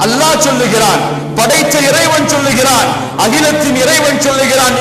அல்லாஹ் சொல்லுகிறான், படைத்த இறைவன் சொல்லுகிறான், அகிலத்தின் இறைவன் சொல்லுகிறான்,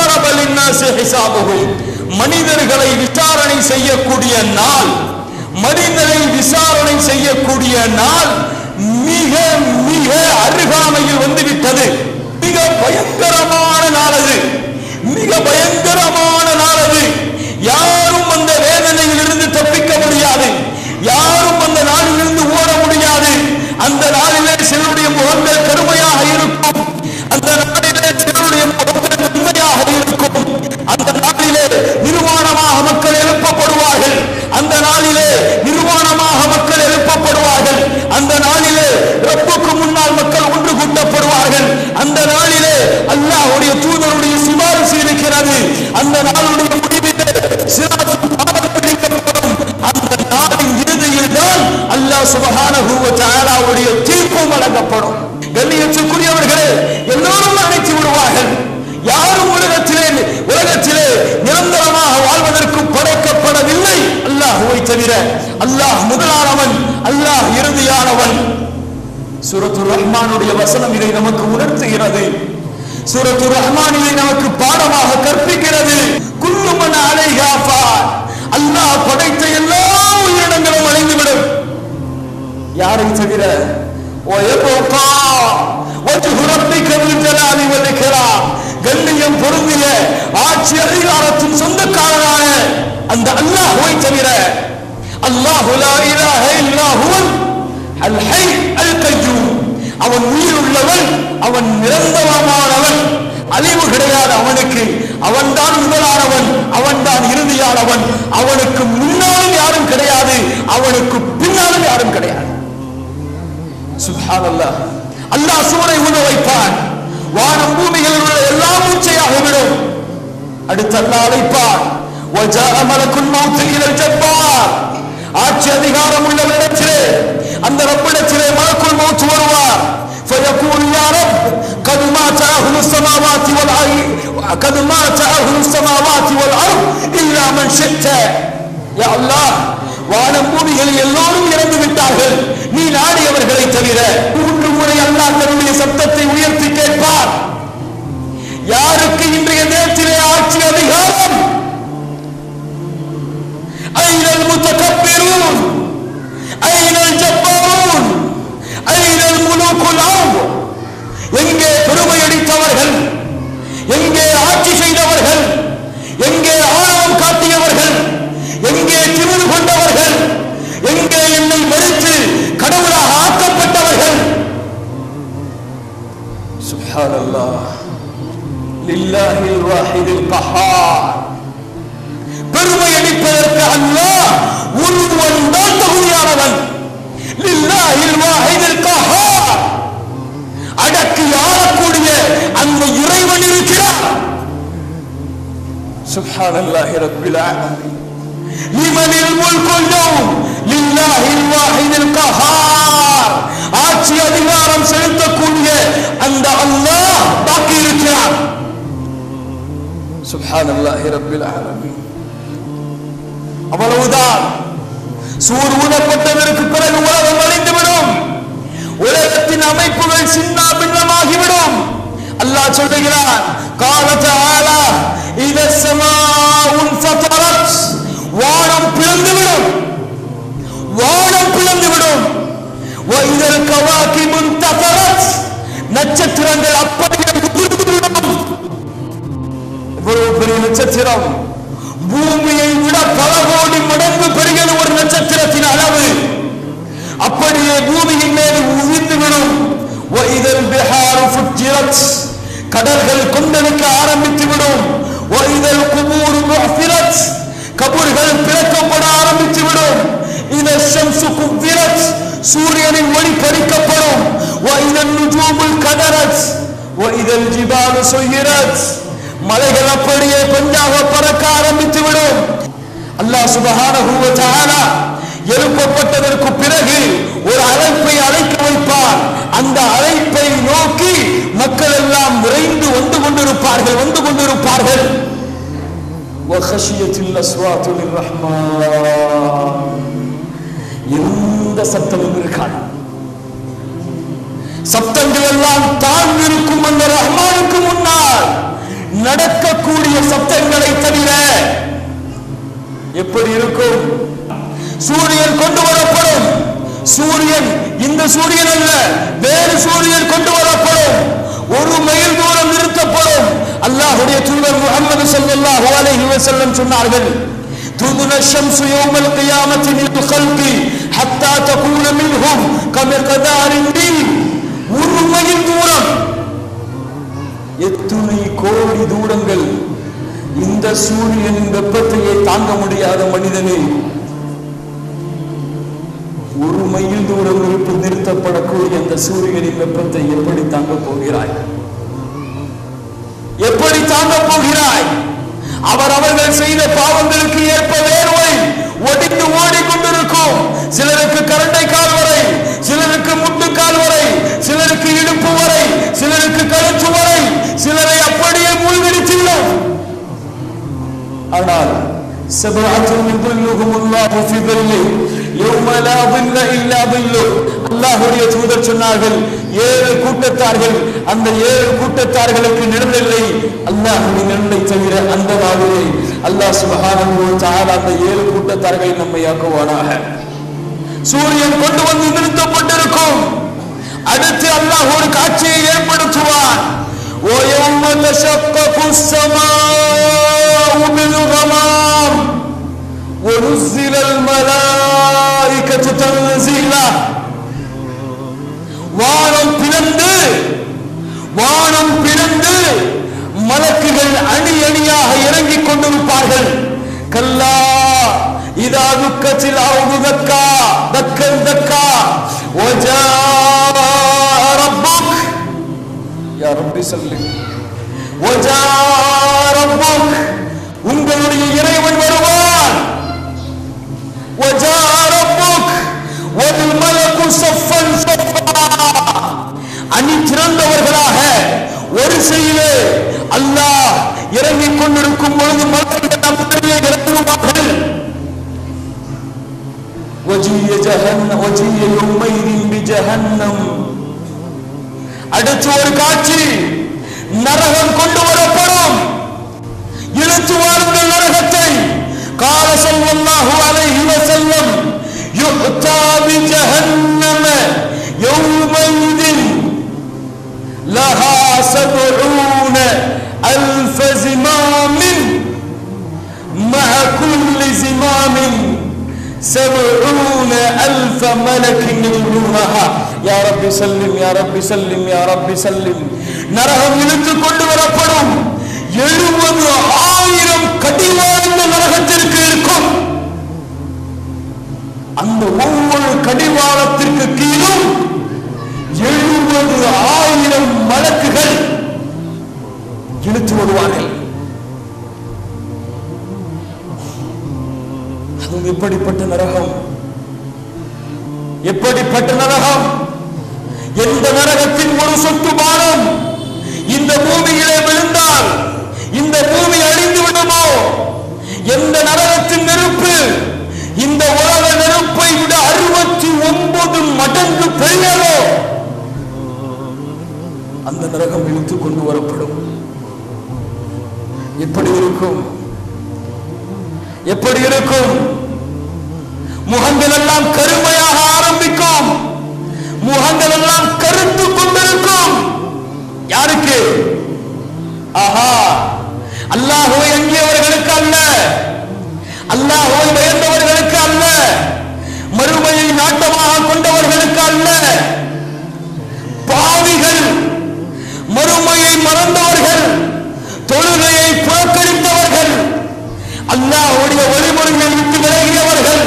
மனிதர்களை விசாரணை செய்யக்கூடிய நாள், மனிதனை விசாரணை செய்யக்கூடிய நாள் மிக மிக அருகாமையில் வந்துவிட்டது. மிக பயங்கரமான நாள் அது, மிக பயங்கரமான நாள் அது. யாரும் அந்த வேதனையில் இருந்து தப்பிக்க முடியாது, யாரும் அந்த நாளிலிருந்து ஓட முடியாது. அந்த நாளிலே சிலருடைய முகங்கள் கருமையாக இருக்கும், அந்த நாளிலே சிலருடைய முகங்கள் நன்மையாக இருக்கும். அந்த நாளிலே நிர்வாணமாக மக்கள் எழுப்பப்படுவார்கள், அந்த நாளிலே நிர்வாணமாக மக்கள் எழுப்பப்படுவார்கள். அந்த நாளிலே ரப்புக்கு முன்னால் மக்கள் ஒன்று கூட்டப்படுவார்கள். அந்த நாளிலே அல்லாஹ்வுடைய தூதருடைய சிபாரிசு இருக்கிறது. அந்த நாளுடைய முடிவிலே சிராத்துல் பாதம் பிடிக்கப்படும். அந்த நாளின் இறுதியில் தான் அல்லாஹ் சுப்ஹானஹு வ தஆலாவுடைய தீர்ப்பு வழங்கப்படும். கண்ணியத்திற்குரியவர்களே, எல்லோரும் அழைத்து விடுவார்கள். யாரும் உலகத்திலே நிரந்தரமாக வாழ்வதற்கு படைக்கப்படவில்லை அல்லாஹ்வை தவிர. அல்லாஹ் முதலானவன், அல்லாஹ் இறுதியானவன். சூரத்துர் ரஹ்மானுடைய வசனம் இதை நமக்கு உணர்த்துகிறது. சூரத்துர் ரஹ்மான் இதை நமக்கு பாடமாக கற்பிக்கிறது. குல்லு மன் அலைஹா ஃபான், அல்லாஹ் படைத்த எல்லா உயிரினங்களும் அழிந்துவிடும். யாரை தவிர கண்ணியம் பொருந்திய ஆட்சி அதிகாரத்தின் சொந்தக்காரரான அந்த அல்லாஹ்வை தவிர. அல்லாஹு லா இலாஹ இல்லா ஹுவல் அல் ஹய் அல் கய்யூம், அவன் உயிர் உள்ளவன், அவன் நிரந்தரமானவன், அழிவு கிடையாது அவனுக்கு. அவன்தான் முதலானவன், அவன்தான் இறுதியானவன். அவனுக்கு முன்னாலும் யாரும் கிடையாது, அவனுக்கு பின்னாலும் யாரும் கிடையாது. சுப்ஹானல்லாஹ். அல்லாஹ் சூரை ஊத வைப்பான், வானம் பூமிகளில் உள்ள எல்லாம் மூச்சையாகிவிடும். அடுத்து அல்லாஹ் அழைப்பான், வஜாஅ மலக்குல் மௌத் இலல் ஜப்பார், ஆட்சி அதிகாரம் உள்ளவரிடத்திலே, அந்த ரப்பிடத்திலே மலக்குல் மௌத் வருவார். فيقول يا رب قد مات أهل السماوات والأرض قد مات أهل السماوات والأرض إلا من شئت. يا الله, வானம் பூமிகளில் எல்லோரும் இறந்து விட்டார்கள், நீ நாடியவர்களை தவிர. மூன்று முறை அல்லாஹ் தன்னுடைய சத்தத்தை உயர்த்தி கேட்பார், யாருக்கு இன்றைய நேரத்திலே ஆட்சி அதிகாரம்? ஐனல் முத்தகப்பிரூன், ஐனல் ஜப்பாரூன், ஐனல் முலூக்குல் அர்த். எங்கே பெருமை அடித்தவர்கள், எங்கே ஆட்சி செய்தவர்கள், எங்கே ஆணவம் காட்டியவர்கள், எங்கே திமிரு கொண்டவர்கள், எங்கே என்னை மறுத்து கடவுளாக ஆக்கப்பட்டவர்கள்? சுப்ஹானல்லாஹ். லில்லாஹில் வாஹிதில் கஹார். பெருமை அடிப்பதற்கு அல்லாஹ் ஒருவன் தான் தகுதியானவன். லில்லாஹில் வாஹிதில் கஹார். அடக்கி ஆளக்கூடிய அந்த இறைவன் இருக்கிறார். சுப்ஹானல்லாஹி ரப்பில் ஆலமீன். லிமனில் முல்குல் யௌம் லில்லாஹில் வாஹிதில் கஹார். ஆட்சி அதிகாரம் செலுத்தக்கூடிய அந்த அல்லாஹ் பாக்கி இருக்கிறார். சுப்ஹானல்லாஹி ரப்பில் ஆலமீன். அவ்வளவுதான். சூர் ஊதப்பட்டதற்கு பிறகு உலகம் அழிந்துவிடும், உலகத்தின் அமைப்புகள் சின்ன பின்னமாகிவிடும். அல்லாஹ் சொல்லுகிறான், قال تعالى إذا السماء انفطرت, வானம் பிளந்துவிடும், வானம் பிளந்துவிடும். وإذا الكواكب انتثرت, நட்சத்திரங்கள் அப்படியே உதிர்ந்துவிடும். இவ்வளவு பெரிய நட்சத்திரம் பூமியை விட பல கோடி மடங்கு பெரிய ஒரு நட்சத்திரத்தின் அளவு அப்படியே பூமியின் மேல் உதிர்ந்துவிடும். وإذا البحار فجرت, கடல்கள் கொந்தளிக்க ஆரம்பித்துவிடும். وإذا القبور بعثرت, கபர்கள் பிளக்கப்பட ஆரம்பித்துவிடும். إذا الشمس كورت, சூரியனின் ஒளி பறிக்கப்படும். وإذا النجوم انكدرت وإذا الجبال سيرت, மலைகள் அப்படியே கொஞ்சாக பறக்க ஆரம்பித்துவிடும். அல்லாஹ் சுப்ஹானஹு வ தஆலா எழுப்பப்பட்டதற்கு பிறகு ஒரு அழைப்பை அழைக்க வைப்பார். அந்த அழைப்பை நோக்கி மக்கள் எல்லாம் விரைந்து வந்து கொண்டிருப்பார்கள். வஹஷியத்தில் அஸ்வாத்து லிர்ரஹ்மான், எந்த சத்தமும் இருக்காது. சப்தங்கள் எல்லாம் தாழ்ந்திருக்கும் அந்த ரஹ்மானுக்கு முன்னால் நடக்கக்கூடிய சப்தங்களை தவிர எப்படி இருக்கும்? சூரியன் கொண்டு வரப்படும். சூரியன் இந்த சூரியன் அல்ல, வேறு சூரியன் கொண்டு வரப்படும். 1 மைல் தூரம் நிறுத்தப்படும். அல்லாஹ்வுடைய தூதர் முஹம்மது ஸல்லல்லாஹு அலைஹி வஸல்லம் சொன்னார்கள், تُدْنَى الشَّمْسُ يَوْمَ الْقِيَامَةِ لِلْخَلْقِ حَتَّى تَكُونَ مِنْهُمْ كَمِقْدَارِ الْمِيلِ. 1 மைல் தூரம், எத்தனை கோடி தூரங்கள். இந்த சூரியனின் வெப்பத்தையே தாங்க முடியாத மனிதனே, 1 மைல் தூரம் நிறுத்தப்படக்கூடிய அந்த சூரியனின் வெப்பத்தை எப்படி தாங்க போகிறாய்? எப்படி தாங்க போகிறாய்? அவர்கள் செய்த பாவங்களுக்கு ஏற்ப வேர்வை ஒடிந்து ஓடிக்கொண்டிருக்கும். சிலருக்கு கரண்டை கால் வரை, சிலருக்கு முட்டுக்கால் வரை, சிலருக்கு இடுப்பு வரை, சிலருக்கு கழுத்து வரை, சிலரை அப்படியே மூழ்கடித்துள்ளோம். ஆனால் அல்லாஹ்வுடைய தூதர் சொன்னார்கள், 7 கூட்டத்தார்கள், அந்த 7 கூட்டத்தார்களுக்கு நிழலில்லை அல்லாஹ்வுடைய நிழலை தவிர அந்த நாளிலே. அல்லாஹ் சுப்ஹானஹு வ தஆலா அந்த 7 கூட்டத்தார்களை நம்மை ஆக்குவானாக. சூரியன் கொண்டு வந்து நிறுத்தப்பட்டிருக்கும். அடுத்து அல்லாஹ் ஒரு காட்சியை ஏற்படுத்துவான். وَيَوْمَ تَشَقَّقُ السَّمَاءُ بِالْغَمَامِ وَنُزِّلَ الْمَلَائِكَةُ تَنزِيلًا. வானம் பிளந்து மலக்குகள் அணி அணியாக இறங்கிக் கொண்டிருப்பார்கள். கல்லா இதா துக்கத்தில் அர்து தக்கா தக்கன் தக்கா வஜா ரப்புக் யா ரப்பி ஸல்லி வஜா ரப்புக், உங்களுடைய இறைவன் வருவான். வஜா ரப்புக் வல் மலக்கு ஸஃபன் ஸஃபா, அணி திரண்டவர்களாக வரிசையிலே அல்லாஹ் இறங்கிக் கொண்டிருக்கும் பொழுது மலக்குகள் அப்படியே இறங்குவார்கள். வஜிய ஜஹன்னம் வஜிய யௌமைதின் பிஜஹன்னம். அடுத்து ஒரு காட்சி, நரகம் கொண்டு வரப்படும். இழுத்து வாருங்கள் நரகத்தை. قال صلى الله عليه وسلم يؤتى بجهنم يومئذ لها 70,000 زمام مع كل زمام 70,000 ملك يدعونها يا رب سلم يا رب سلم يا رب سلم. நரகம் இழுத்து கொண்டு வரப்படும். 70,000 கடிவாளம் நரகத்திற்கு இருக்கும். அந்த ஒவ்வொரு கடிவாளத்திற்கு கீழும் 70,000 மலக்குகள் இழுத்து வருவார்கள். அது எப்படிப்பட்ட நரகம்? எப்படிப்பட்ட நரகம்? எந்த நரகத்தின் ஒரு சொட்டு பானம் இந்த பூமியிலே விழுந்தால் இந்த பூமி அழிந்து விடுமோ? எந்த நரகத்தின் நெருப்பு இந்த உலக நெருப்பை விட 69 மடங்கு பெரியதோ அந்த நரகம் இழுத்துக் கொண்டு வரப்படும். எப்படி இருக்கும்? எப்படி இருக்கும்? முகங்கள் எல்லாம் கருமையாக ஆரம்பிக்கும். முகங்கள் எல்லாம் கருத்து கொண்டிருக்கும். யாருக்கு? ஆஹா, அல்லாஹ்வை அஞ்சியவர்களுக்கு அல்ல, அல்லாஹ்வை பயந்தவர்களுக்கு அல்ல, மறுமையை நாட்டமாக கொண்டவர்களுக்கு அல்ல. பாவிகள், மறுமையை மறந்தவர்கள், தொழுகையை புறக்கணித்தவர்கள், அல்லாஹ்வுடைய வழிமுறைகளை விட்டு விலகியவர்கள்.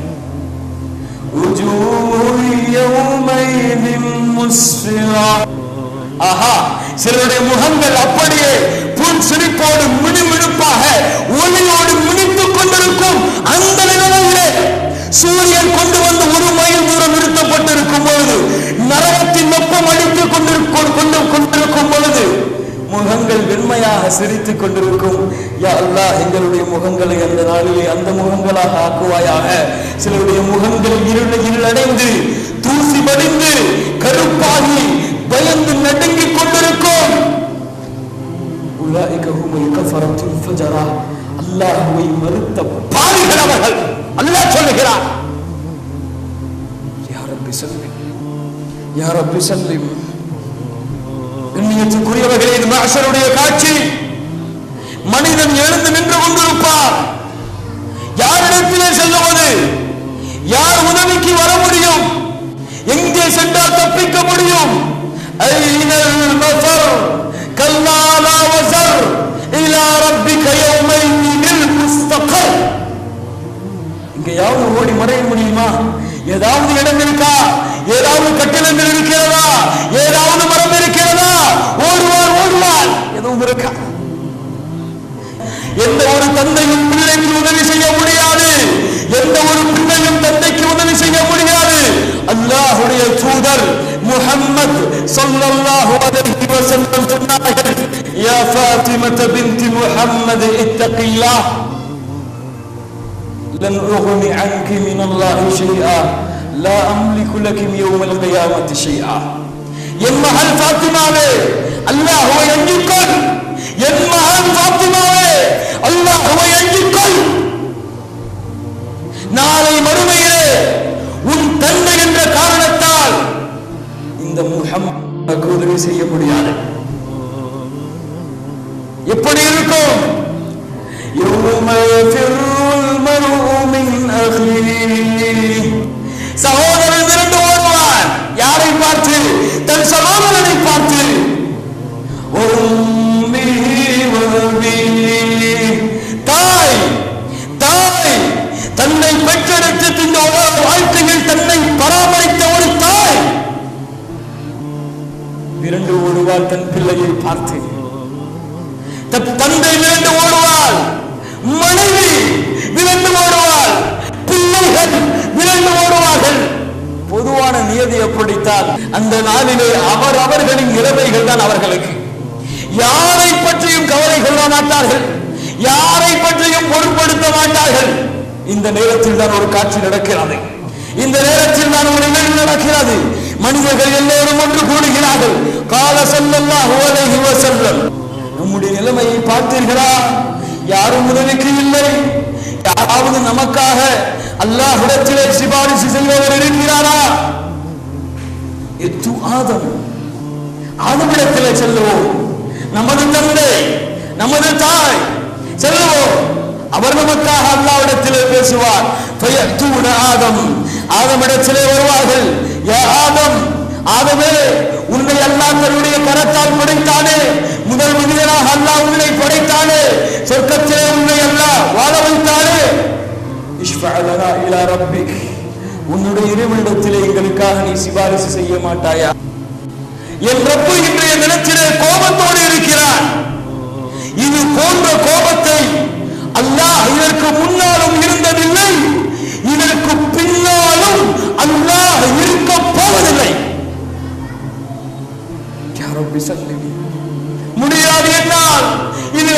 ஆஹா, சிலருடைய முகங்கள் அப்படியே புன் சிரிப்போடு மினுமினுப்பாக ஒளியோடு மினித்துக் கொண்டிருக்கும். அந்த நிலையிலே சூரியன் கொண்டு வந்து 1 மைல் தூரம் நிறுத்தப்பட்டிருக்கும் பொழுது, நரகத்தின் வெப்பம் அடித்துக் கொண்டிருக்கும் பொழுது முகங்கள் வெண்மையாக சிரித்துக் கொண்டிருக்கும். யா அல்லாஹ், எங்களுடைய முகங்களை அந்த நாளிலே அந்த முகங்களாக ஆக்குவாயாக. சிலருடைய முகங்கள் இருளடைந்து தூசி படிந்து கருப்பாகி கஃபரத்துல் ஃபஜரா, அல்லாஹ்வை மறுத்த பாவிகள் அவர்கள். அல்லாஹ் சொல்லுகிறார், யா ரப்பி ஸல்லிம், யா ரப்பி ஸல்லிம். கண்ணியத்துக்குரியவர்களே, இது மஹ்ஷருடைய காட்சி. மனிதன் எழுந்து நின்று கொண்டிருப்பார். யாரிடத்திலே செல்லுவது? யார் உதவிக்கு வர முடியும்? எங்கே சென்றால் தப்பிக்க முடியும்? ஐனல் மஃபர் கல்லா லா வஸர் இலா ரப்பிக யௌமைனில் முஸ்தகர். எங்கேயாவது ஓடி மறைய முடியுமா? ஏதாவது இடம் இருக்கா? ஏதாவது கட்டிடங்கள் இருக்கிறதா? ஏதாவது மரம் இருக்கிறதா? ஓடுவார் ஓடுவார், எதுவும் இருக்கா? எந்த ஒரு தந்தையும் பிள்ளைக்கு உதவி செய்ய முடியாது. எந்த ஒரு பிள்ளையும் தந்தைக்கு உதவி செய்ய முடியாது. அல்லாஹ்வுடைய தூதர் முஹம்மத் ஸல்லல்லாஹு அலைஹி வஸல்லம் சொன்னார்கள், யா ஃபாத்திமா பின்த் முஹம்மத் இத்தகில்லாஹ் லன் உக்னி அன்கி மினல்லாஹி ஷைஆ லா அம்லிகு லகி யௌமல் கியாமத்தி ஷைஆ. என் மகள் ஃபாத்திமாவே, அல்லாஹ்வை அஞ்சிக்கொள். என் மகள் ஃபாத்திமாவே, அல்லாஹ்வை அஞ்சிக்கொள். நாளை மறுமையிலே உன் தந்தை என்ற காரணத்தால் இந்த முஹம்மதுக்கு உதவி செய்ய முடியாது. எப்படி இருக்கும்? யௌம யஃபிருல் மர்உ மின் அஹீஹி. சகோதரன் விரண்டு ஓடுவான். யாரை பார்த்து? தன் சகோதரனை பார்த்து. தாய் தாய் தன்னை பெற்றெடுத்து இந்த வாழ்க்கையில் தன்னை பராமரித்த ஒரு தாய் விரண்டு ஓடுவாள் தன் பிள்ளையை பார்த்து. தந்தை விரண்டு ஓடுவாள், மனைவி விரண்டு ஓடுவாள், பிள்ளைகள் விரண்டு ஓடுவார்கள். பொதுவான நியதி எப்படித்தான் அந்த நாளிலே அவர்களின் நிலைமைகள் தான் அவர்களுக்கு. யாரை பற்றியும் கவலை கொள்ள மாட்டார்கள், யாரை பற்றியும் பொருட்படுத்த மாட்டார்கள். இந்த நேரத்தில் தான் ஒரு காட்சி நடக்கிறது. இந்த நேரத்தில் தான் ஒரு நிகழ்வு நடக்கிறது. மனிதர்கள் எல்லோரும் ஒன்று கூடுகிறார்கள். கால ஸல்லல்லாஹு அலைஹி வஸல்லம், நம்முடைய நிலைமையை பார்த்தீர்களா? யாரும் உதவிக்கு இல்லை. யாராவது நமக்காக அல்லாஹ்விடத்திலே சிபாரிசு செய்பவர் இருக்கிறாரா? எத்து ஆதம், ஆதமிடத்திலே செல்லுவோம். நமது தந்தை, நமது தாய், செல்லுவோம். அவர் நமக்காக அல்லாஹ்விடத்திலே பேசுவார். ஃபயத்தூன ஆதம், ஆதமிடத்திலே வருவார்கள். யா ஆதம், ஆதமே, உன்னை அல்லாஹ் தன்னுடைய கரத்தால் படைத்தானே. முதல் மனிதனாக அல்லாஹ் உன்னை படைத்தானே. சொர்க்கத்திலே உன்னை அல்லாஹ் வாழ வைத்தானே. இஷ்ஃபஅ லனா இலா ரப்பிக், உன்னுடைய இறைவனிடத்திலே எங்களுக்காக நீ சிபாரிசு செய்ய மாட்டாயா? என் ரப்பு இன்றைய தினத்திலே கோபத்தோடு இருக்கிறான். இது போன்ற கோபத்தை அல்லாஹ் இதற்கு முன்னாலும் இருந்ததில்லை, இதற்கு பின்னாலும் அல்லாஹ் இருக்க போவதில்லை. முடியாது என்னால் இது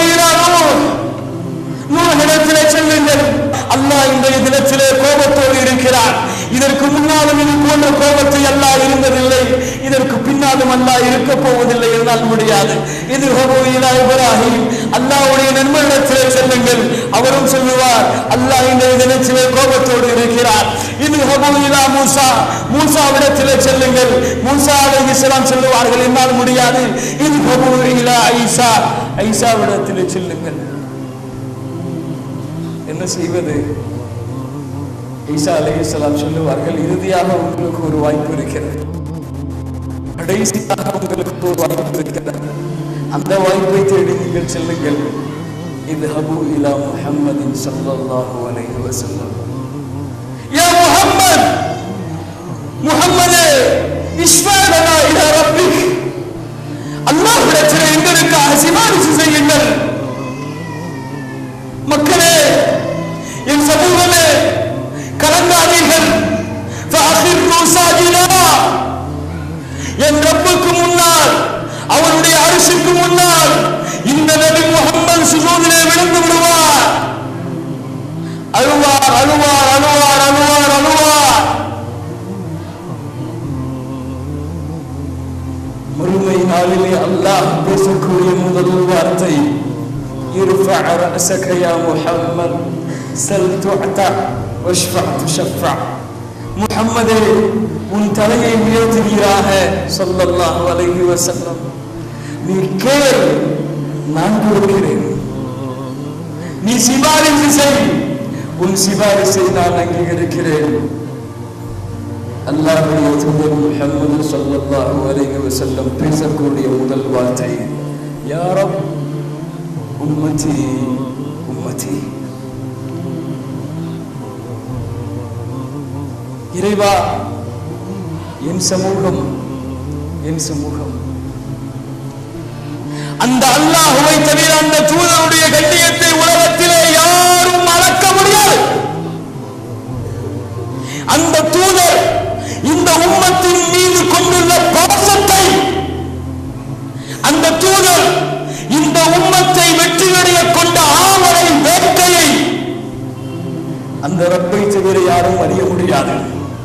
நூஹிடத்திலே செல்லுங்கள். அல்லாஹ் இன்றைய தினத்திலே கோபத்தோடு இருக்கிறார். இதற்கு முன்னாலும் இது போன்ற கோபத்தை அல்லாஹ் இருந்ததில்லை, இதற்கு பின்னாலும் அல்லாஹ் இருக்க போவதில்லை என்னால் முடியாது. இது இப்ராஹிம், அல்லாஹ்வுடைய நண்பனிடத்திலே செல்லுங்கள். அவரும் சொல்லுவார், அல்லாஹ் இன்றைய தினத்திலே கோபத்தோடு இருக்கிறார். இது மூசா, மூசாவிடத்திலே செல்லுங்கள். மூசா அலைஹிஸ்ஸலாம் சொல்லுவார்கள், என்னால் முடியாது. இது ஈசா, ஈசாவிடத்திலே செல்லுங்கள். என்ன செய்வது? ஈசா அலைஹிஸ்ஸலாம் சொல்லுவார்கள், இறுதியாக உங்களுக்கு ஒரு வாய்ப்பு இருக்கிறது, கடைசியாக உங்களுக்கு ஒரு வாய்ப்பு இருக்கிறது. அந்த வாய்ப்பை தேடி நீங்கள் செல்லுங்கள். இத்ஹபு இலா முஹம்மதின் ஸல்லல்லாஹு அலைஹி வஸல்லம். யா முஹம்மத், முஹம்மதே, இஷ்ஃபா லனா இலா ரப்பிக், அல்லாஹ்விடத்திலே எங்களுக்காக சிபாரிசு செய்யுங்கள். மக்களே, என் சமூகமே, கலங்காதீர்கள். என் ரப்புக்கு முன்னால், அவருடைய அரிசிக்கு முன்னால் இந்த நபி முஹம்மது சுஜூதிலே விழுந்து விடுவார். அழுவார், அழுவார், அழுவார், அழுவார், அழுவார். மறுமை நாளிலே அல்லாஹ் பேசக்கூடிய முதல் வார்த்தை ارفع رأسك يا محمد سل تعطى واشفع تشفع. முஹம்மதே உன் தலையை உயர்த்துகிறாக ஸல்லல்லாஹு அலைஹி வஸல்லம். நீ கேள், நான் கொடுக்கிறேன். நீ சிபாரிசு செய், உன் சிபாரிசை நான் அங்கீகரிக்கிறேன். அல்லாஹ்வுடைய தூதர் முஹம்மது ஸல்லல்லாஹு அலைஹி வஸல்லம் பேசக்கூடிய முதல் வார்த்தை யா ரப் உம்மதி உம்மதி. இறைவா என் சமூகம் என் சமூகம். அந்த அல்லாஹ்வை தவிர அந்த தூதருடைய கண்ணியத்தை உலகத்திலே யாரும் அளக்க முடியாது. அந்த தூதர் இந்த உம்மத்தின் மீது கொண்டுள்ள பாசத்தை, அந்த தூதர் இந்த உம்மத்தை வெற்றியடைய கொண்ட ஆவலை வேட்கையை அந்த ரப்பை தவிர யாரும் அறிய முடியாது.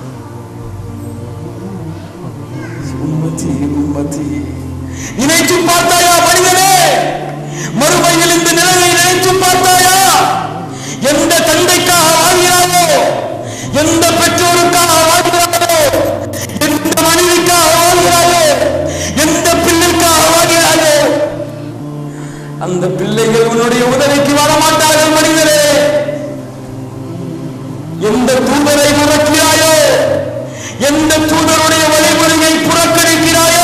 உம்மதி உம்மதி. நினைத்து பார்த்தாயா மனிதனே? மறுமையில் இந்த நிலையை நினைத்து பார்த்தாயா? எந்த தந்தைக்காக வாழ்கிறாயோ, எந்த பெற்றோருக்காக வாழ்கிறாயோ, எந்த மனைவிக்காக வாழ்கிறாயோ, எந்த பிள்ளைக்காக வாழ்கிறாயோ, அந்த பிள்ளைகள் உன்னுடைய உதவிக்கு வரமாட்டார்கள் மனிதனே. எந்த தூதரை மறக்கிறாயோ, எந்த தூதருடைய வழிமுறையை புறக்கணிக்கிறாயோ,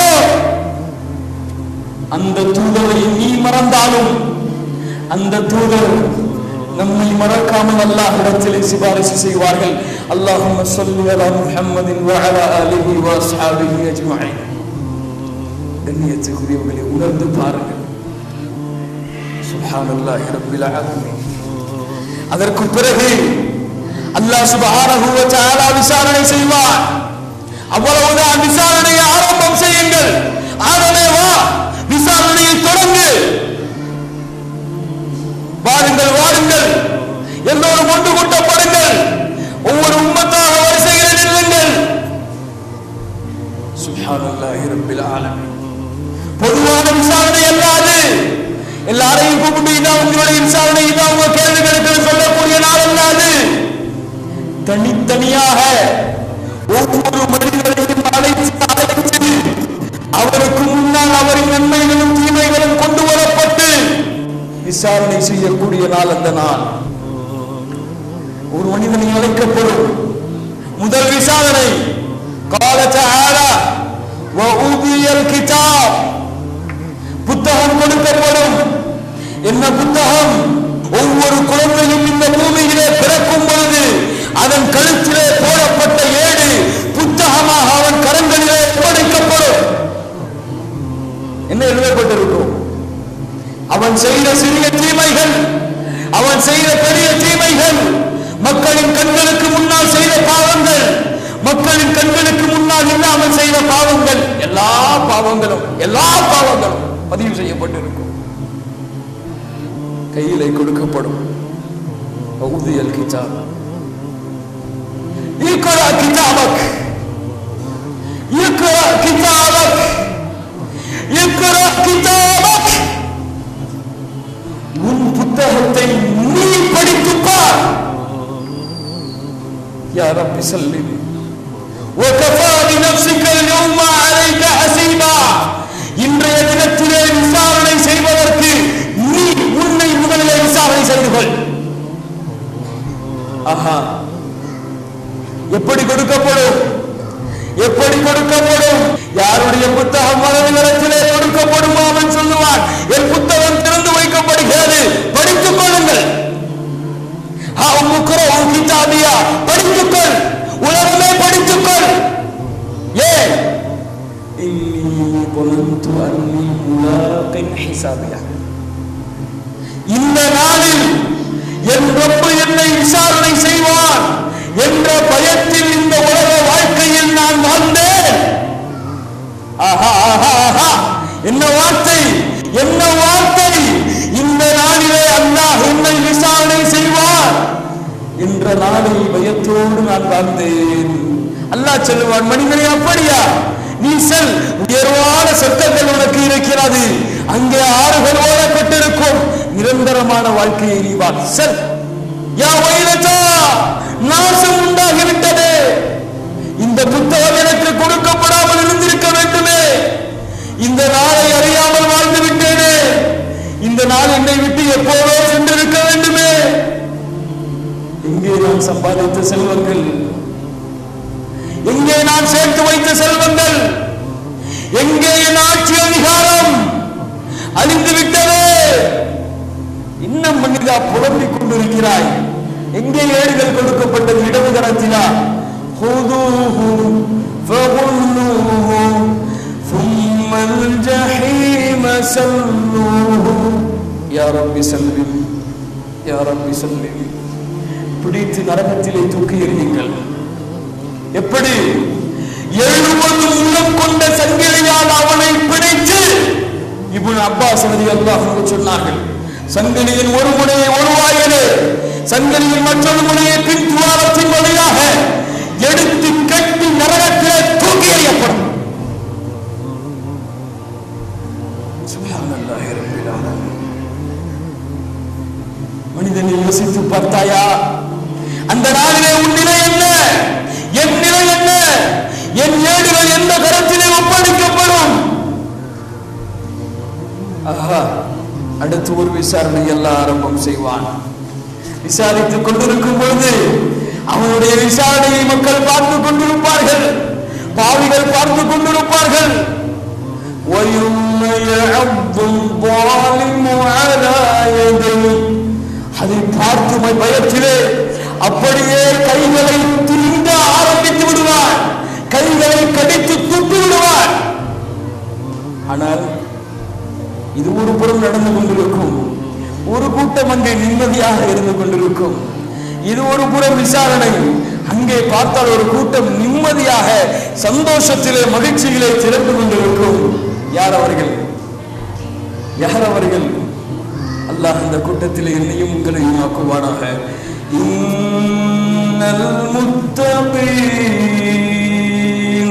அந்த தூதரை நீ மறந்தாலும் அந்த தூதர் நம்மை மறக்காமல் அல்லாஹ்விடத்திலே சிபாரிசு செய்வார்கள். அல்லாஹும்ம ஸல்லி அலா முஹம்மதின் வ அலா ஆலிஹி வ அஸ்ஹாபிஹி அஜ்மஈன். கண்ணியத்துக்குரியவர்களை உணர்ந்து பாருங்கள். சுப்ஹானல்லாஹி ரப்பில் ஆலமீன். அதற்கு பிறகு அல்லாஹ் சுப்ஹானஹு வ தஆலா விசாரணை செய்வார். அவ்வளவுதான், விசாரணையை ஆரம்பம் செய்யுங்கள். ஆரம்பே வா, விசாரணையை தொடங்கு. வாருங்கள் வாருங்கள், எல்லோரும் ஒன்று கூட்டப்படுங்கள். ஒவ்வொரு உம்மத்தாக வரிசையில் நில்லுங்கள். சுப்ஹானல்லாஹி ரப்பில் ஆலமீன். பொதுவான விசாரணை அல்லாது எல்லாரையும் கூப்பிட்டு இதான் உங்களுடைய விசாரணை, இதான் உங்க கேள்விகளுக்கு சொல்லக்கூடிய நாள் அல்லாது, தனித்தனியாக ஒவ்வொரு மனிதனையும் அழைத்து அவருக்கு முன்னால் அவரின் நன்மைகளும் தீமைகளும் கொண்டு வரப்பட்டு விசாரணை செய்யக்கூடிய நாள் அந்த நாள். ஒரு மனிதனை அழைக்கப்படும் முதல் விசாரணை قال تعالى وأوتي الكتاب. புத்தகம் கொடுக்கப்படும். என்ன புத்தகம்? ஒவ்வொரு குழந்தையும் இந்த பூமியிலே பிறக்கும் பொழுது அதன் கழுத்திலே போடப்பட்ட ஏடு புத்தகமாக அவன் கரங்களிலே ஒப்படைக்கப்படும். என்ன எழுதப்பட்டிருக்கும்? அவன் செய்த சிறிய தீமைகள், அவன் செய்த பெரிய தீமைகள், மக்களின் கண்களுக்கு முன்னால் செய்த பாவங்கள், மக்களின் கண்களுக்கு முன்னால் இல்லாமல் செய்த பாவங்கள், எல்லா பாவங்களும் பதிவு செய்யப்பட்டிருக்கும். கையிலே கொடுக்கப்படும். ஊதியல் கிதாப். இக்ரா கிதாபக், இக்ரா கிதாபக், இக்ரா கிதாபக். உன் புத்தகத்தை நீ படித்துப் பார். யா ரப்பி சல்லிம் وكفى بنفسك اليوم عليك حسيبا. இன்றைய தினத்திலே விசாரணை செய்வதற்கு நீ உன்னை முதலிலே விசாரணை செய்து கொள். ஆஹா, எப்படி கொடுக்கப்படும்? எப்படி கொடுக்கப்படும்? யாருடைய புத்தகம் வலதுகரத்திலே கொடுக்கப்படுமோ அவன் சொல்லுவான், என் புத்தகம் திறந்து வைக்கப்படுகிறது, படித்துக் கொள்ளுங்கள். படித்துக்கொள், உலகமே படித்துக்கொள். ஏன்? இந்த நாளில் என் ரப்பு என்னை விசாரணை செய்வான் என்ற பயத்தில் இந்த உலக வாழ்க்கையில் நான் வாழ்ந்தேன். என்ன வார்த்தை, என்ன வார்த்தை! இந்த நாளிலே அல்லாஹ் என்னை விசாரணை செய்வான் என்ற நாளில் பயத்தோடு நான் வாழ்ந்தேன். அல்லாஹ் சொல்லுவான், மனிதனே அப்படியா? நீ செல், உயர்வான சொர்க்கங்கள் உனக்கு இருக்கிறது, அங்கே ஆறுகள் ஓடப்பட்டிருக்கும். நிரந்தரமான வாழ்க்கையை நீ வாழ். செல். யா வைலதா, நாசம் உண்டாகிவிட்டது. இந்த புத்தகம் எனக்கு கொடுக்கப்படாமல் இருந்திருக்க வேண்டுமே. இந்த நாளை அறியாமல் வாழ்ந்து விட்டேனே. இந்த நாள் என்னை விட்டு எப்போதோ சென்றிருக்க வேண்டுமே. எங்கே நான் சம்பாதித்த செல்வங்கள், எங்கே நான் சேர்த்து வைத்த செல்வங்கள், எங்கே என் ஆட்சி அதிகாரம் அழிந்து விட்டதே. இன்னும் மனிதா புலம்பிக் கொண்டிருக்கிறாய். எங்கே ஏடுகள் கொடுக்கப்பட்டது? இடது கரத்திலா? ஹுதூஹு ஃபகுல்லூஹு சும்மல் ஜஹீம ஸல்லூஹு. யா ரப்பி ஸல்லிம், யா ரப்பி ஸல்லிம். பிடித்து நரகத்திலே தூக்கி எறியுங்கள். எப்படி? 70 உள்ளம் கொண்ட சங்கிலியால் அவனை பிடித்து இப்னு அப்பாஸ் ரலியல்லாஹு அன்ஹு சொன்னார்கள், சங்கிலியின் ஒரு முனையை ஒரு வாயிலே, சங்கிலியின் மற்றொரு முனையை பின் துவாரத்தின் வழியாக எடுத்து கட்டி நரகத்திலே தூக்கி எறியப்படும். சுப்ஹானல்லாஹி ரப்பில் ஆலமீன். மனிதனை யோசித்து பார்த்தாயா? அந்த நாளிலே உன் நிலை என்ன? என் நிலை என்ன? என் ஏடுகள் எந்த கரத்திலே ஒப்படைக்கப்படும்? ஆஹா, அடுத்து ஒரு விசாரணை எல்லாம் ஆரம்பம் செய்வான். விசாரித்துக் கொண்டிருக்கும் பொழுது அவனுடைய விசாரணையை மக்கள் பார்த்துக் கொண்டிருப்பார்கள், பாவிகள் பார்த்துக் கொண்டிருப்பார்கள். அதை பார்த்து பயத்திலே அப்படியே கைகளை திரிந்த ஆரம்பித்து விடுவார், கைகளை கடித்து துப்பி விடுவார். ஆனால் இது ஒரு புறம் நடந்து கொண்டிருக்கும். ஒரு கூட்டம் அங்கே நிம்மதியாக இருந்து கொண்டிருக்கும். இது ஒரு புறம் விசாரணை. அங்கே பார்த்தால் ஒரு கூட்டம் நிம்மதியாக சந்தோஷத்திலே மகிழ்ச்சியிலே திறந்து கொண்டிருக்கும். யார் அவர்கள்? யார் அவர்கள்? அல்லாஹ் இந்த கூட்டத்திலே என்னையும் உங்களையும் ஆக்குவானாக. இன்னல் முத்தகீன்,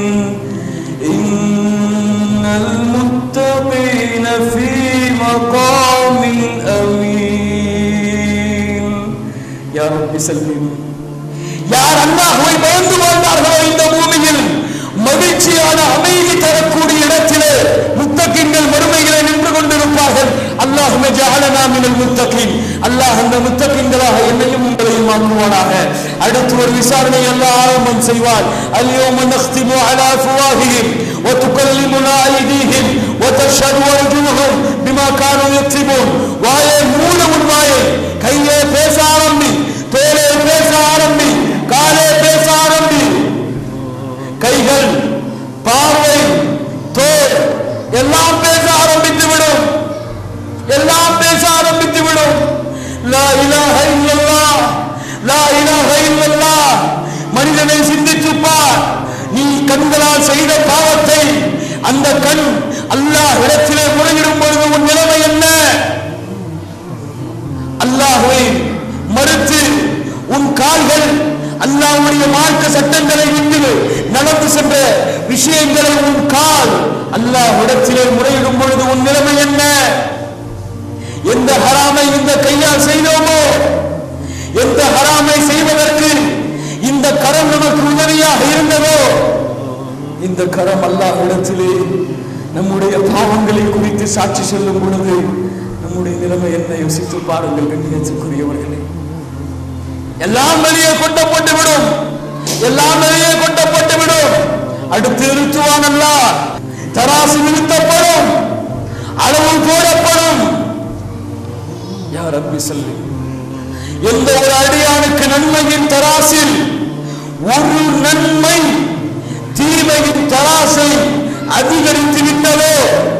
இன்னல் முத்தகீன ஃபீ மகாமின் அமீன். யா ரப்பி ஸல்லிம். யார் அல்லாஹ்வை பயந்து வாழ்ந்தார்களோ இந்த பூமியில் மகிழ்ச்சியான அமைதி தரக்கூடிய இடத்திலே முத்தகீன்கள் மறுமையிலே நின்று கொண்டிருப்பார்கள். அல்லாஹும்ம ஜஅலனா மினல் முத்தகீன். அல்லாஹ் அந்த முத்தகீன்களாக என்னையும் உங்களையும் ஆக்குவானாக. அடுத்து ஒரு விசாரணை அல்லாஹ் ஆரம்பம் செய்வார். அல்யௌம நக்திமு அலா அஃவாஹிஹிம் வ துகல்லிமுனா ஐதீஹிம் வ தஷ்ஹது அர்ஜுலுஹும் பிமா கானூ யக்ஸிபூன். வாயை மூடு, உன் வாயை. கையே பேச ஆரம்பி, தோலே பேச ஆரம்பி, காலே பேச ஆரம்பி. கைகள், பார்வை, தோல் எல்லாம் பேச ஆரம்பித்து விடும். எல்லாம் பேச ஆரம்பித்து விடும். லா இலாஹ இல்லல்லாஹ், லா இலாஹ இல்லல்லாஹ். மனிதனை சிந்தித்து பார். நீ கண்களால் செய்த பாவத்தை அந்த கண் அல்லாஹ் இடத்திலே முறையிடும் பொழுது உன் நிலைமை என்ன? அல்லாஹ்வை மறுத்து உன் கால்கள் அல்லாஹ்வுடைய மார்க்க சட்டங்களை விட்டு நடந்து சென்ற விஷயங்களை உன் கால் அல்லாஹ் இடத்திலே முறையிடும் பொழுது உன் நிலைமை என்ன? எந்த ஹராமை இந்த கையால் செய்தோமோ, எந்த ஹராமை செய்வதற்கு இந்த கரம் நமக்கு உதவியாக இருந்ததோ, இந்த கரம் அல்லாஹ் இடத்திலே நம்முடைய பாவங்களை குறித்து சாட்சி சொல்லும் பொழுது நம்முடைய நிலைமை என்ன? யோசித்து பாருங்கள் கண்ணியத்துக்குரியவர்களே. எல்லாம் வெளியே கொட்டப்பட்டு விடும், எல்லாம் வெளியே கொட்டப்பட்டு விடும். அடுத்து நிறுத்துவான் அல்லாஹ். தராசு நிறுத்தப்படும், அளவு போடப்படும். யா ரப்பி ஸல்லிம். எந்த ஒரு அடியானுக்கு நன்மையின் தராசில் ஒரு நன்மை தீமையின் தராசை அதிகரித்து விட்டதோ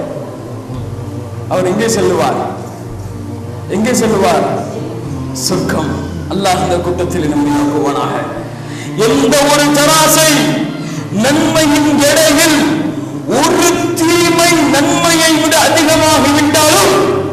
அவர் எங்கே செல்லுவார்? எங்கே செல்லுவார்? சொர்க்கம். அல்லாஹ் இந்த கூட்டத்தில் நம்மை ஆக்குவானாக. எந்த ஒரு தராசை நன்மையின் எடையில் ஒரு தீமை நன்மையை விட அதிகமாகிவிட்டாலும்,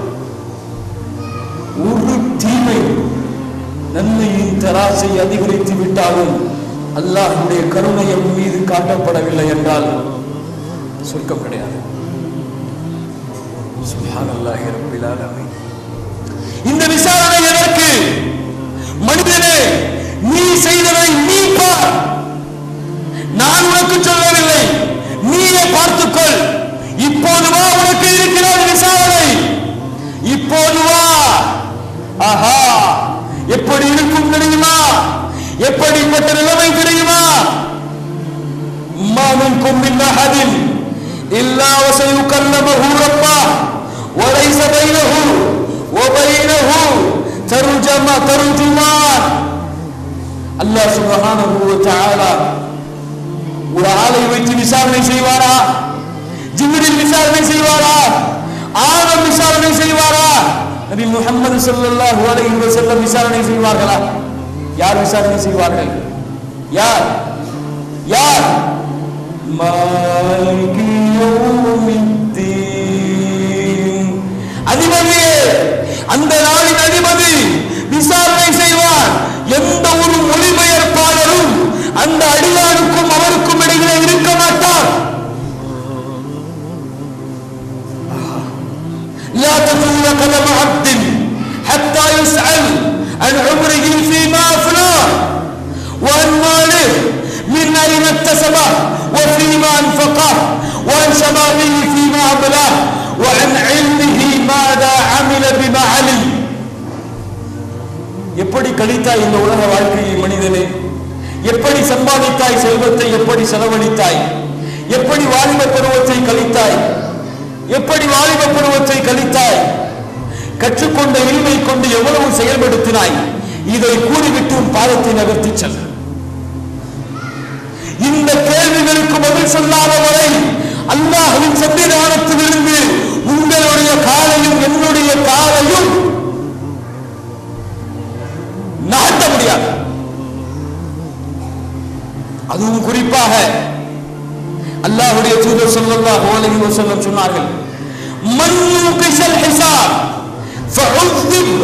ஒரு தீமை நன்மையின் தராசை அதிகரித்து விட்டாலும் அல்லாஹ்வுடைய கருணை என் மீது காட்டப்படவில்லை என்றால் சொர்க்கம் கிடையாது. சுப்ஹானல்லாஹி ரப்பில் ஆலமீன். இந்த விசாரணை எதற்கு? மனிதனே, நீ செய்ததை நீ பார். நான் உனக்கு சொல்லவில்லை, நீயே பார்த்துக்கொள். இப்போது வா, உனக்கு இருக்கிற விசாரணை. இப்போது வா. ஆஹா, எப்படி இருக்கும் தெரியுமா? எப்படிப்பட்ட நிலைமை தெரியுமா? மா மின்கும் மின் அஹதின் இல்லா வஸயுகல்லமுஹு ரப்பஹு வலைஸ பைனஹு வபைனஹு தர்ஜுமான். அல்லாஹ் சுப்ஹானஹு வ தஆலா ஒரு ஆளை வைத்து விசாரணை செய்வாரா? ஜிப்ரீல் விசாரணை செய்வாரா? ஆதம் விசாரணை செய்வாரா? நபி முஹம்மது ஸல்லல்லாஹு அலைஹி வஸல்லம் விசாரணை செய்வார்களா? யார் விசாரணை செய்வார்கள்? யார்? யார்? மாலிகி யௌமித்தீன். அதிபதியே, அந்த நாளின் அதிபதி விசாரணை செய்வார். எந்த ஒரு மொழிபெயர்ப்பாளரும் அந்த அடியாருக்கும் அவருக்கும் இடையிலே இருக்க மாட்டார். لا تزول قدم عبد حتى يسأل عن عمره فيما أفناه وعن ماله من أين اكتسبه وفيما أنفقه وعن شبابه فيما أبلاه وعن علمه ماذا عمل بما علم. எப்படி கழித்தாய் இந்த உலக வாழ்க்கையை மனிதனே? எப்படி சம்பாதித்தாய் செல்வத்தை? எப்படி செலவழித்தாய்? எப்படி வாலிப பருவத்தை கழித்தாய்? எப்படி வாலிப பருவத்தை கழித்தாய்? கற்றுக்கொண்ட இல்மை கொண்டு எவ்வளவு செயல்படுத்தினாய்? இதை கூறிவிட்டு உன் பாதத்தை நகர்த்தி செல். இந்த கேள்விகளுக்கு பதில் சொல்லாத வரை அல்லாஹ்வின் சன்னிதானத்திலிருந்து உங்களுடைய காலையும் என்னுடைய காலையும் நாட்ட முடியாது. அதுவும் குறிப்பாக அல்லாஹ்வுடைய தூதர் ஸல்லல்லாஹு அலைஹி வஸல்லம் சொன்னார்கள், மன் யுகிஷல் ஹிசாப் ஃபஉذிப்.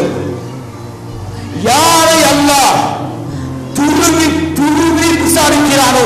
யாரை அல்லாஹ் துருவி துருவி விசாரிக்கிறாரோ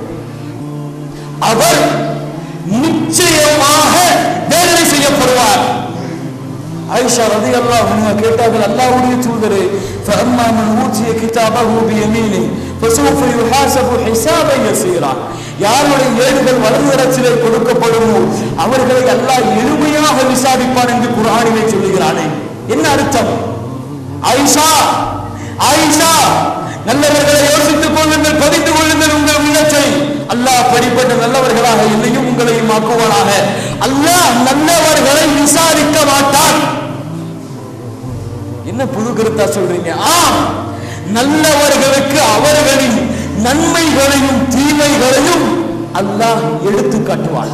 அவர் நிச்சயமாக வேதனை செய்யப்படுவார். ஆயிஷா ரலியல்லாஹு அன்ஹா கேட்டார்கள், அல்லாஹ்வுடைய தூதரே, ஃபஅம்மா மன் ஊதிய கிதாபஹு பியமீனி ஃபஸௌஃப யுஹாஸபு ஹிசாபன் யஸீரா. யாருடைய ஏடுகள் வலதுகரத்திலே கொடுக்கப்படுமோ அவர்களை அல்லாஹ் எளிமையாக விசாரிப்பான் என்று குர்ஆனிலே சொல்லுகிறானே. என்ன அர்த்தம்? ஆயிஷா, ஆயிஷா, நல்லவர்களை யோசித்துக் கொள்ளுங்கள், பதிந்து கொள்ளுங்கள் உங்கள் உள்ளத்தை. அல்லாஹ் படிப்பட்ட நல்லவர்களாக என்னையும் உங்களையும் ஆக்குவானாக. அல்லாஹ் நல்லவர்களை விசாரிக்க மாட்டான். என்ன புது கருத்தா சொல்றீங்க? ஆம், நல்லவர்களுக்கு அவர்களின் நன்மைகளையும் தீமைகளையும் அல்லாஹ் எடுத்து காட்டுவான்.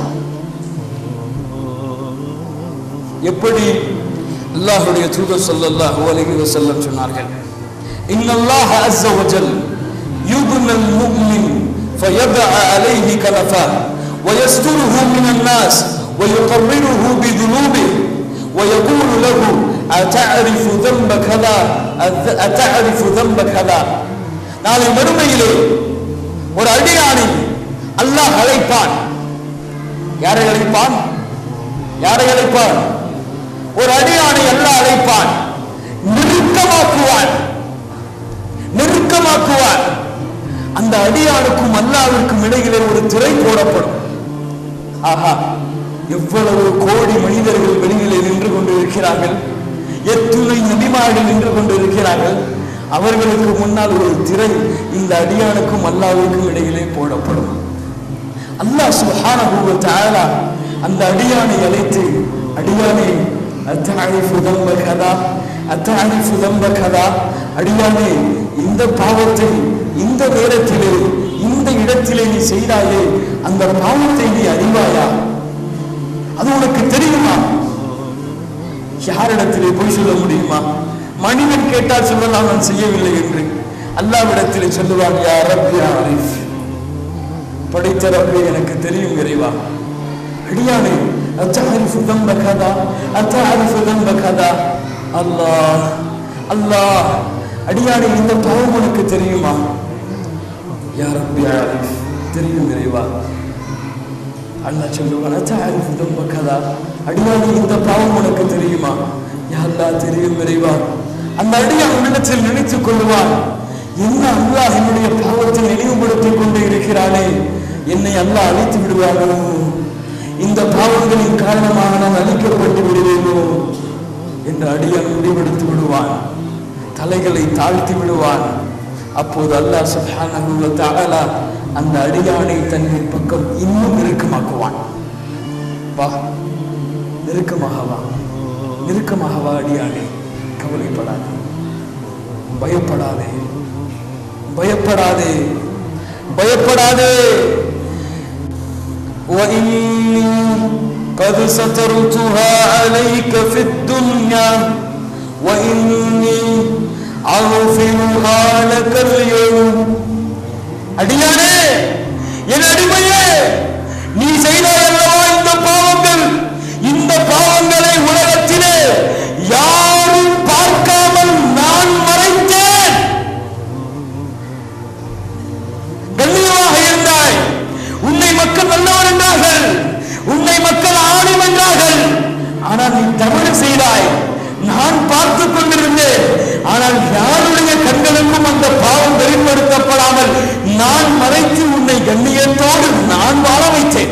எப்படி? அல்லாஹ்வுடைய தூதர் ஸல்லல்லாஹு அலைஹி வஸல்லம் சொன்னார்கள், இன்னல்லாஹ அஸ்ஸ வஜல் யுப்னல் முஃமின் ஃபயதஅ அலைஹி கலஃபா வயஸ்துருஹு மினன் நாஸ் வயுகர்ரிருஹு பிதுனூபிஹி ويقول له أتعرف ذنب كذا أتعرف ذنب كذا. நாளை மறுமையிலே ஒரு அடியானை அல்லாஹ் அழைப்பான். யாரை அழைப்பான்? யாரை அழைப்பான்? ஒரு அடியானை அல்லாஹ் அழைப்பான். நெருக்கமாக்குவான், நெருக்கமாக்குவான். அந்த அடியானுக்கும் அல்லாஹ்விற்கும் இடையிலே ஒரு திரை போடப்படும். ஆஹா, எவ்வளவு கோடி மனிதர்கள் வெளியிலே நின்று கொண்டிருக்கிறார்கள், எத்துணை நபிமார்கள் நின்று கொண்டிருக்கிறார்கள். அவர்களுக்கு முன்னால் ஒரு திரை இந்த அடியானுக்கும் அல்லாஹ்வுக்கும் இடையிலே போடப்படும். அல்லாஹ் சுப்ஹானஹு வ தஆலா அந்த அடியானை அழைத்து, அடியானே அத்தஅரிஃபு தம்ப கதா அத்தஅரிஃபு தம்ப கதா, அடியானே இந்த பாவத்தை இந்த நேரத்திலே இந்த இடத்திலே நீ செய்தாயே, அந்த பாவத்தை நீ அறிவாயா? அது உனக்கு தெரியுமா? யாரிடத்திலே போய் சொல்ல முடியுமா? மனிதன் கேட்டால் சொல்லலாம் நான் செய்யவில்லை என்று. அல்லாஹ்விடத்திலே சொல்லுவான், யா ரப்பி ஆரிஃப், படைத்த ரப்பே எனக்கு தெரியும் இறைவா. அடியானே அத்தஅரிஃபு தம்ப கதா அத்தஅரிஃபு தம்ப கதா. அல்லாஹ் அல்லாஹ், அடியானே இந்த பாவம் உனக்கு தெரியுமா? யா ரப்பி ஆரிஃப், தெரியும் இறைவா. அல்லாஹ் சொல்லுவான் தஅரிஃபு தம்ப கதா, அடியானே இந்த பாவம் உனக்கு தெரியுமா? யா அல்லாஹ் தெரியும் இறைவா. அந்த அடியான் உள்ளத்தில் நினைத்துக் கொள்வான், என்ன அல்லாஹ் என்னுடைய பாவத்தை நினைவுபடுத்திக் கொண்டே இருக்கிறானே, என்னை அல்லாஹ் அழித்து விடுவானோ, இந்த பாவங்களின் காரணமாக நான் அழிக்கப்பட்டு விடுவேனோ என்று அடியான் முடிவெடுத்து விடுவான், தலைகளை தாழ்த்தி விடுவான். அப்போது அல்லாஹ் சுப்ஹானஹு வ தஆலா அந்த அடியானை தன் பக்கம் இன்னும் நெருக்கமாக்குவான். வா, நெருக்கமாக வா, நெருக்கமாக வா அடியானே, கவலைப்படாதே, பயப்படாதே, பயப்படாதே, பயப்படாதே. وَإِنِّي قَدْ سَتَرْتُهَا عَلَيْكَ فِي الدُّنْيَا وَإِنِّي أَغْفِرُهَا لَكَ الْيَوْمَ. அடியானே, என் அடிமையே, நீ செய்தாய் அல்லவா இந்த பாவங்கள், இந்த பாவங்களை உலகத்திலே யாரும் பார்க்காமல் நான் மறைத்தேன். கண்ணியமாக இருந்தாய், உன்னை மக்கள் நல்லவர் என்றார்கள், உன்னை மக்கள் ஆளும் என்றார்கள். ஆனால் நீ தவறு செய்தாய், நான் பார்த்துக் கொண்டிருந்தேன். ஆனால் யாருடைய கண்களுக்கும் அந்த பாவம் வெளிப்படுத்தப்படாமல் நான் மறைத்து உன்னை கண்ணியத்தோடு நான் வாழ வைத்தேன்.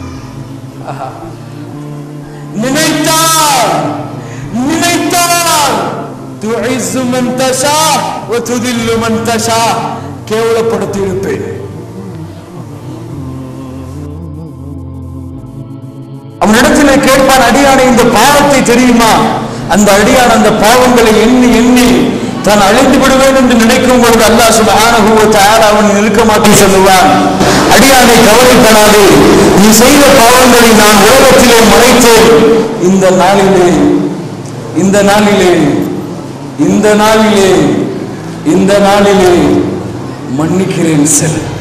நினைத்தால் நினைத்தால் துஇஸ்ஸு மன் தஷா வ துதில்லு மன் தஷா, கேவலப்படுத்தி இருப்பேன். அவனிடத்திலே கேட்பான், அடியானே இந்த பாவத்தை தெரியுமா? அந்த அடியான் அந்த பாவங்களை எண்ணி எண்ணி தான் அழிந்து விடுவேன் என்று நினைக்கும் பொழுது அல்லாஹ் சுப்ஹானஹு வ தஆலா அவன் நெருக்கமாக்கி சொல்லுவான், அடியானே கவலைப்படாதே, நீ செய்த பாவங்களை நான் உலகத்திலே மறைத்தேன். இந்த நாளிலே இந்த நாளிலே இந்த நாளிலே இந்த நாளிலே மன்னிக்கிறேன் செல்.